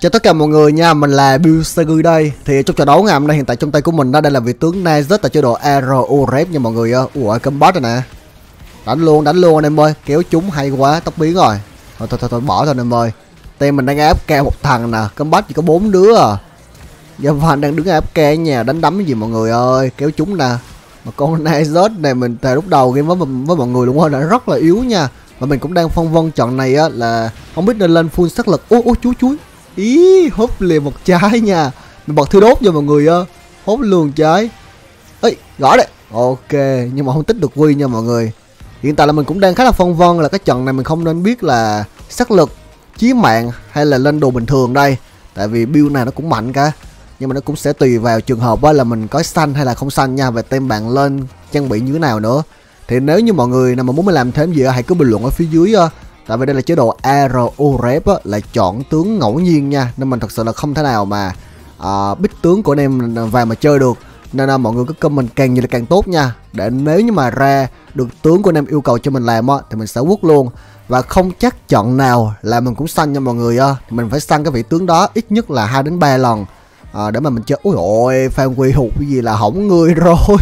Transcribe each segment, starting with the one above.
Chào tất cả mọi người nha, mình là Bill đây. Thì trong trận đấu ngày hôm nay hiện tại trong tay của mình đó, đây là vị tướng Nazut tại chế độ ROREP nha mọi người. Ủa combat rồi nè. Đánh luôn anh em ơi, kéo chúng hay quá, tóc biến rồi. Thôi bỏ thôi anh em ơi. Team mình đang AFK một thằng nè, combat chỉ có 4 đứa à. Giờ Van đang đứng AFK ở nhà đánh đấm cái gì mọi người ơi, kéo chúng nè. Mà con Nazut này mình từ lúc đầu game với mọi người luôn á, đã rất là yếu nha. Và mình cũng đang phân vân trận này á là không biết nên lên full sắc lực. Ôi chuối. Ý, hốt liền một trái nha. Mình bật thiêu đốt cho mọi người hốt luôn trái. Ê, gõ đấy. Ok, nhưng mà không tích được quy nha mọi người. Hiện tại là mình cũng đang khá là phân vân là cái trận này mình không nên biết là sắc lực, chí mạng hay là lên đồ bình thường đây. Tại vì build này nó cũng mạnh cả. Nhưng mà nó cũng sẽ tùy vào trường hợp là mình có xanh hay là không xanh nha. Và tem bạn lên trang bị như thế nào nữa. Thì nếu như mọi người nào mà muốn mình làm thêm gì hãy cứ bình luận ở phía dưới. Tại vì đây là chế độ ROREP là chọn tướng ngẫu nhiên nha. Nên mình thật sự là không thể nào mà biết tướng của anh em vào mà chơi được. Nên là mọi người cứ comment càng nhiều là càng tốt nha. Để nếu như mà ra được tướng của anh em yêu cầu cho mình làm thì mình sẽ quất luôn. Và không chắc chọn nào là mình cũng săn nha mọi người thì mình phải săn cái vị tướng đó ít nhất là 2 đến 3 lần để mà mình chơi. Ôi ôi, Phan Quy hụt cái gì là hỏng người rồi.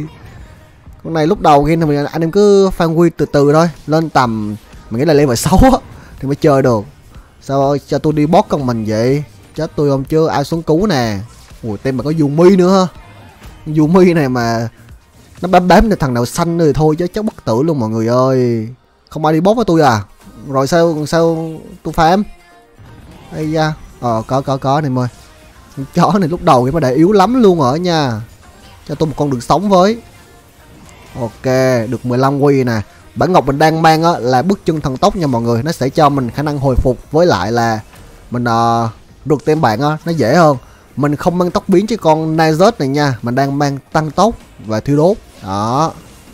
Con này lúc đầu game thì anh em cứ Phan Quy từ từ thôi. Lên tầm mình nghĩ là level 6 thì mới chơi được. Sao cho tôi đi boss con mình vậy? Chết tôi không chứ, ai xuống cứu nè. Ui tem mà có Yumi nữa ha. Yumi này mà nó bám được thằng nào xanh rồi thôi chứ chắc bất tử luôn mọi người ơi. Không ai đi boss với tôi à? Rồi sao tôi farm? Ây da. Có này ơi. Con chó này lúc đầu cái mà đã yếu lắm luôn ở nha. Cho tôi một con đường sống với. Ok, được 15 quy nè. Bản ngọc mình đang mang là bước chân thần tốc nha mọi người. Nó sẽ cho mình khả năng hồi phục. Với lại là mình rượt tem bạn nó dễ hơn. Mình không mang tốc biến cho con Nazut này nha. Mình đang mang tăng tốc và thiêu đốt. Đó.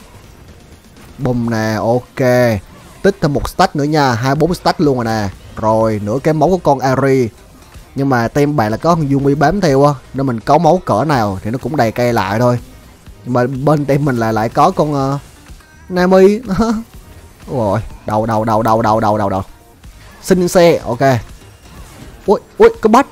Bùm nè, ok. Tích thêm một stack nữa nha, 24 stack luôn rồi nè. Rồi, nửa cái máu của con Ari. Nhưng mà tem bạn là có con Yumi bám theo nên mình có máu cỡ nào thì nó cũng đầy cây lại thôi. Nhưng mà bên tem mình là lại có con Nami. Ôi, đầu. Xin xe, ok. Ui, có bắt.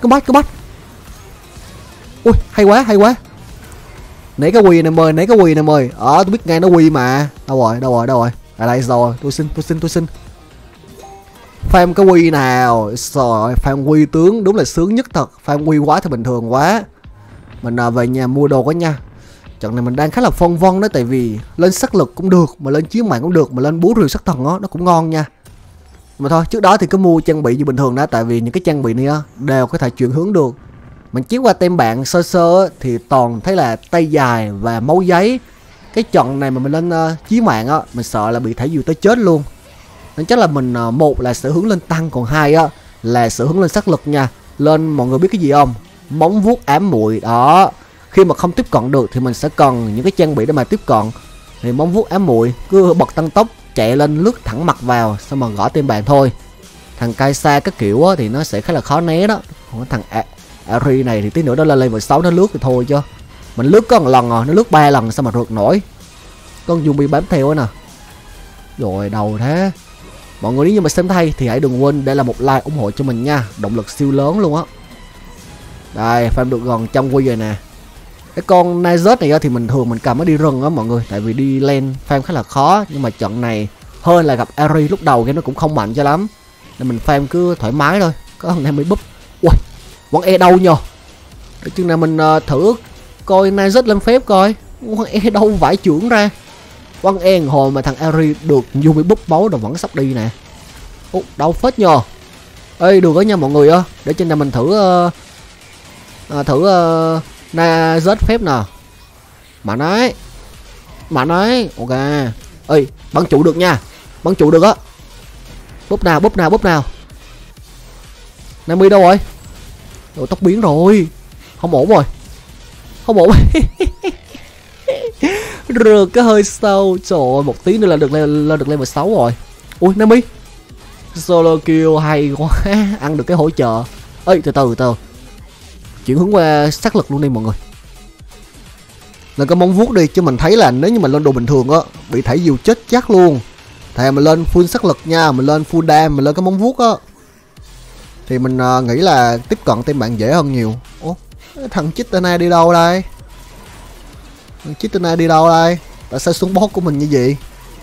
Ui, hay quá. Nãy cái quỳ này ơi. Tôi biết ngay nó quỳ mà. Đâu rồi. À đây rồi, tôi xin. Farm cái quỳ nào. Rồi, farm quỳ tướng đúng là sướng nhất thật. Farm quỳ quá thì bình thường quá. Mình về nhà mua đồ quá nha. Trận này mình đang khá là phân vân đó. Tại vì lên sắc lực cũng được, mà lên chiến mạng cũng được, mà lên búa rìu sắc thần nó cũng ngon nha. Mà thôi, trước đó thì cứ mua trang bị như bình thường đó. Tại vì những cái trang bị này đều có thể chuyển hướng được. Mình chiếu qua tem bạn sơ thì toàn thấy là tay dài và máu giấy. Cái trận này mà mình lên chí mạng mình sợ là bị thả diều tới chết luôn. Nên chắc là mình một là sẽ hướng lên tăng, còn hai là sẽ hướng lên sắc lực nha. Lên mọi người biết cái gì không? Móng vuốt ám muội đó. Khi mà không tiếp cận được thì mình sẽ cần những cái trang bị để mà tiếp cận. Thì móng vuốt ám muội cứ bật tăng tốc chạy lên lướt thẳng mặt vào xong mà gõ tem bạn thôi. Thằng Kaisa các kiểu thì nó sẽ khá là khó né đó. Còn thằng Ari này thì tí nữa nó lên level 6 nó lướt thì thôi chứ. Mình lướt có một lần nó lướt 3 lần sao mà rượt nổi. Con zombie bám theo nè. Rồi đầu thế. Mọi người nếu như mà xem thấy thì hãy đừng quên để là một like ủng hộ cho mình nha. Động lực siêu lớn luôn á. Đây, farm được gần 100 quy rồi nè. Cái con Nazut này thì mình thường mình cầm nó đi rừng á mọi người. Tại vì đi lên farm khá là khó. Nhưng mà trận này hơn là gặp Ari lúc đầu cái nó cũng không mạnh cho lắm. Nên mình farm cứ thoải mái thôi. Có thằng em bị búp. Ui, quăng e đâu nhờ. Để chừng nào mình thử coi Nazut lên phép coi. Quăng e đâu vải trưởng ra. Quăng e hồi mà thằng Ari được Yumi búp máu rồi vẫn sắp đi nè. Đâu phết nhờ. Ê được đó nha mọi người để chừng nào mình thử Nazut phép nè. Mà nói ok. Ê bắn trụ được nha. Bắn trụ được á. Búp nào. Nami đâu rồi? Đồ tóc biến rồi. Không ổn rồi. Rượt cái hơi sâu. Trời ơi, một tí nữa là được lên được level 6 rồi. Ui Nami. Solo kill hay quá. Ăn được cái hỗ trợ. Ê từ từ. Chuyển hướng qua sắc lực luôn đi mọi người. Lên cái móng vuốt đi. Chứ mình thấy là nếu như mình lên đồ bình thường bị thảy diều chết chắc luôn. Thầy mình lên full sắc lực nha. Mình lên full dam. Mình lên cái móng vuốt thì mình nghĩ là tiếp cận team bạn dễ hơn nhiều. Ủa, thằng Chitana đi đâu đây? Thằng Chitana đi đâu đây? Tại sao xuống boss của mình như vậy?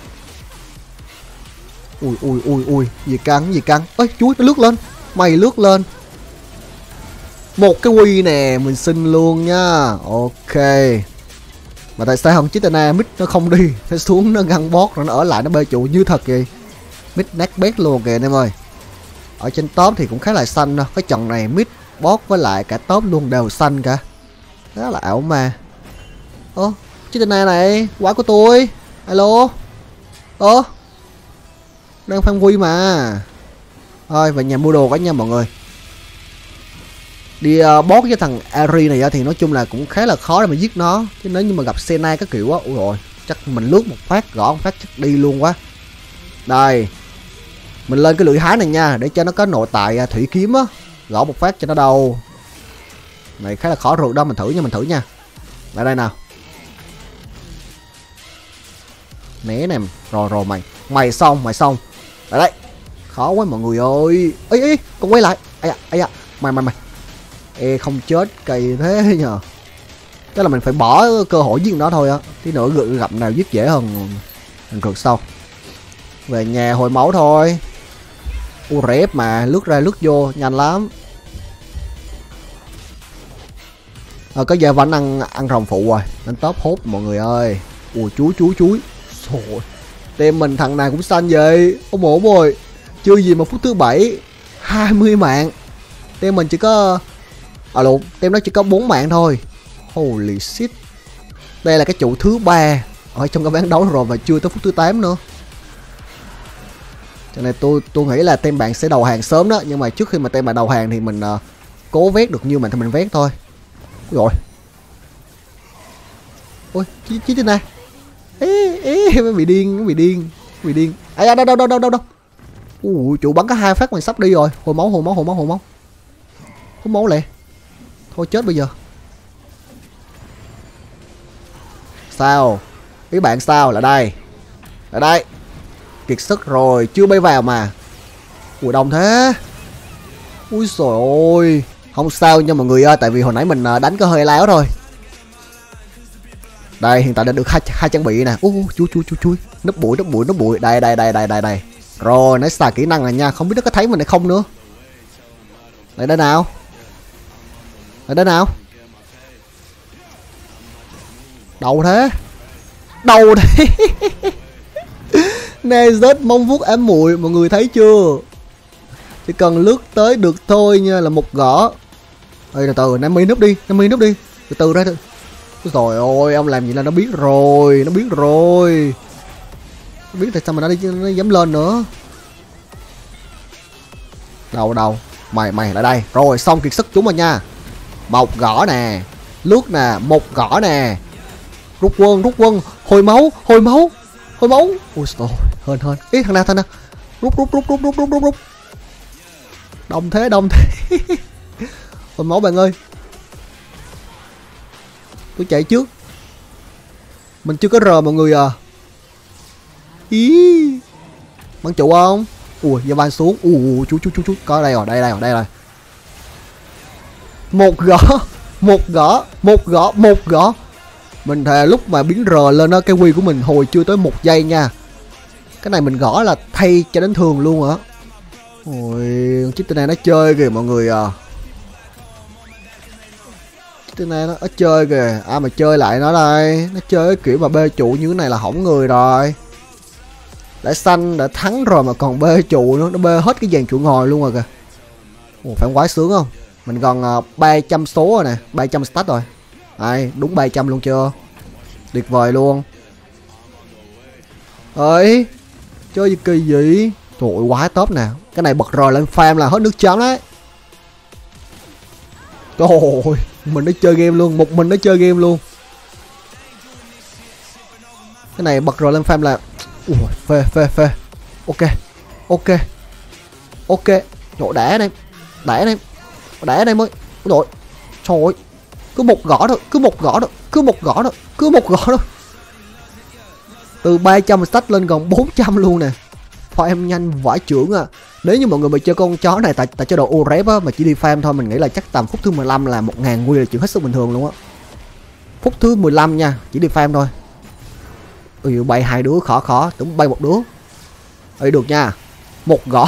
Ui, gì căng. Ơi, chuối nó lướt lên. Mày lướt lên. Một cái quy nè, mình xin luôn nha. Ok. Mà tại sao thằng Chitana mid nó không đi, nó xuống nó găng boss rồi nó ở lại nó bê trụ như thật vậy. Mid nát bét luôn kìa anh em ơi. Ở trên top thì cũng khá là xanh thôi. Cái trận này mid, bot với lại cả top luôn đều xanh cả. Đó là ảo ma. Ơ, Chitana này, quả của tôi. Alo. Ơ, đang fan quy mà. Thôi về nhà mua đồ cả nha mọi người. Đi boss với thằng Ari này thì nói chung là cũng khá là khó để mà giết nó. Chứ nếu như mà gặp Senna các kiểu á, ui rồi, chắc mình lướt một phát, gõ một phát chắc đi luôn quá. Đây. Mình lên cái lưỡi hái này nha, để cho nó có nội tại thủy kiếm á, gõ một phát cho nó đâu. Này khá là khó rượt đó, mình thử nha. Lại đây nào. Né nè, rồi mày xong. Lại đây. Khó quá mọi người ơi. Ê, con quay lại. Ây da, mày. Ê, không chết kỳ thế nhờ. Tức là mình phải bỏ cơ hội giết nó thôi á. Tí nữa gặp nào giết dễ hơn mình rượt sau. Về nhà hồi máu thôi. Rep mà, lướt ra lướt vô nhanh lắm. Có giờ vẫn ăn rồng phụ rồi, nên top hốt mọi người ơi. Ui chuối. Trời, team mình thằng này cũng xanh vậy. Ôm ổn rồi. Chưa gì mà phút thứ 7 20 mạng. Team mình chỉ có team nó chỉ có 4 mạng thôi. Holy shit. Đây là cái trụ thứ 3 ở trong cái ván đấu rồi và chưa tới phút thứ 8 nữa. Cho nên tôi nghĩ là team bạn sẽ đầu hàng sớm đó, nhưng mà trước khi mà team bạn đầu hàng thì mình cố vét được nhiêu mình thì mình vét thôi. Rồi. Ôi, chí trên này. Ê, bị điên. À, đâu. Chủ bắn có 2 phát mình sắp đi rồi. Hồi máu lẹ. Thôi chết bây giờ. Sao? Ý bạn sao? Là đây. Kiệt sức rồi, chưa bay vào mà. Ui đông thế. Ui trời ơi. Không sao nha mọi người ơi, tại vì hồi nãy mình đánh có hơi láo thôi. Đây, hiện tại đã được hai trang bị nè. Chui. Núp bụi. Đây. Rồi, nãy xài kỹ năng này nha, không biết nó có thấy mình hay không nữa. Đây nào. Đâu thế? Nezet mong vuốt ám muội, mọi người thấy chưa? Chỉ cần lướt tới được thôi nha, là một gõ. Ê, từ từ, Nami núp đi. Từ từ ra. Rồi ôi, ông làm gì là nó biết rồi. Nó biết tại sao mà nó dám lên nữa. Đâu. Mày lại đây. Rồi, xong kiệt sức chúng rồi nha. Một gõ nè. Lướt nè, một gõ nè. Rút quân. Hồi máu. Ui trời, hên. Ý thằng nào. Rút. Đông thế. Hồi máu bạn ơi. Tôi chạy trước. Mình chưa có rờ mọi người à. Ý. Bắn trụ không? Ui, giờ van xuống. Chú. Có đây rồi. Một gõ. Mình thề lúc mà biến rờ lên đó, cái quy của mình hồi chưa tới 1 giây nha. Cái này mình gõ là thay cho đến thường luôn hả? Ôi, chiếc tên này nó chơi kìa mọi người à. Chiếc tên này nó chơi kìa. Ai mà chơi lại nó đây. Nó chơi cái kiểu mà bê trụ như thế này là hỏng người rồi. Đã xanh, đã thắng rồi mà còn bê trụ nữa. Nó bê hết cái dàn trụ ngồi luôn rồi kìa. Ồ, phải quái sướng không? Mình còn 300 số rồi nè. 300 stat rồi. Đây, đúng 300 luôn chưa? Tuyệt vời luôn. Ơi, chơi gì kỳ vậy? Trời ơi, quá top nè. Cái này bật rồi lên farm là hết nước chấm đấy. Trời ơi, mình đã chơi game luôn. Một mình đã chơi game luôn. Cái này bật rồi lên farm là phê. Ok. Chỗ đẻ đây mới. Rồi. Trời ơi. Cứ một gõ thôi. Từ 300 stack lên còn 400 luôn nè. farm nhanh vãi chưởng à. Nếu như mọi người mà chơi con chó này tại chế độ Urep á, mà chỉ đi farm thôi, mình nghĩ là chắc tầm phút thứ 15 là 1000 quy là chuyện hết sức bình thường luôn á. Phút thứ 15 nha, chỉ đi farm thôi. Ừ, bay 2 đứa khó, tưởng bay 1 đứa. Ê được nha. Một gõ.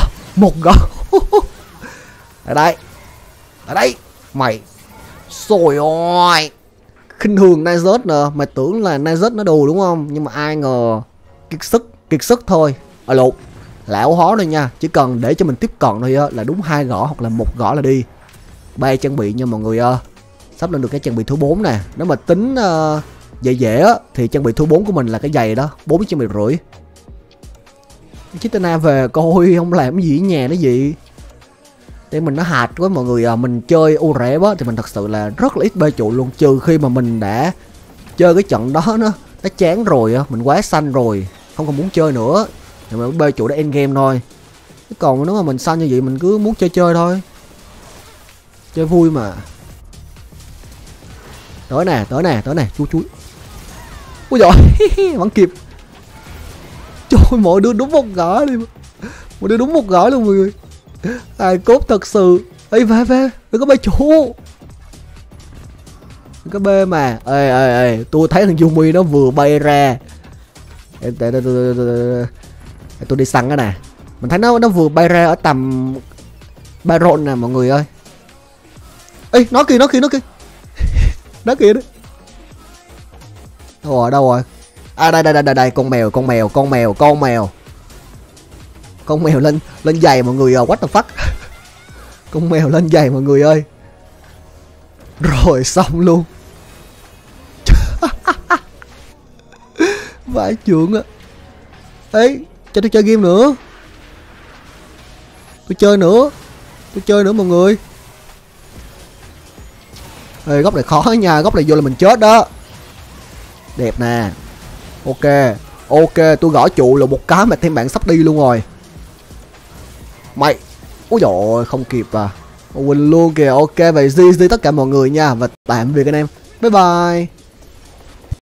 Ở đây. Mày. Rồi ôi. Khinh thường Nizet nè, mày tưởng là Nizet nó đù đúng không? Nhưng mà ai ngờ kiệt sức thôi. Lộn. Lão hó đây nha, chỉ cần để cho mình tiếp cận thôi á là đúng 2 gõ hoặc là 1 gõ là đi. 3 trang bị nha mọi người ơi. Sắp lên được cái trang bị thứ 4 nè. Nếu mà tính dễ á thì trang bị thứ 4 của mình là cái giày đó, 4 trang bị rưỡi. Chitana về coi không làm cái gì ở nhà nó gì. Để mình nó hạt quá mọi người à. Mình chơi Urep á thì mình thật sự là rất là ít bê trụ luôn, trừ khi mà mình đã chơi cái trận đó nó chán rồi á, mình quá xanh rồi, không còn muốn chơi nữa thì mình bê trụ để end game thôi. Chứ còn nếu mà mình xanh như vậy mình cứ muốn chơi thôi, chơi vui mà. Tới nè, chui. Ui giời, vẫn kịp. Trời, mọi đứa đúng một gõ đi. Mọi đứa đúng một gõ luôn mọi người. Ai cốt thật sự. Ê về, đừng có bê chủ. Đừng có bê mà. Ê, tôi thấy thằng Yumi nó vừa bay ra. Tôi đi săn cái nè. Mình thấy nó vừa bay ra ở tầm Baron nè mọi người ơi. Ê, nó kìa. Nó kìa đấy. Đâu rồi? À đây, con mèo. Con mèo lên giày mọi người, what the fuck. Con mèo lên giày mọi người ơi. Rồi xong luôn. Vãi chưởng á. Ê, cho tôi chơi game nữa. Tôi chơi nữa mọi người. Ê, góc này khó nha, góc này vô là mình chết đó. Đẹp nè. Ok, tôi gõ trụ là một cái mà thêm bạn sắp đi luôn rồi. Mày. Ôi dồi ôi, không kịp à. Quỳnh luôn kìa. Ok, vậy GG tất cả mọi người nha. Và tạm biệt anh em. Bye bye.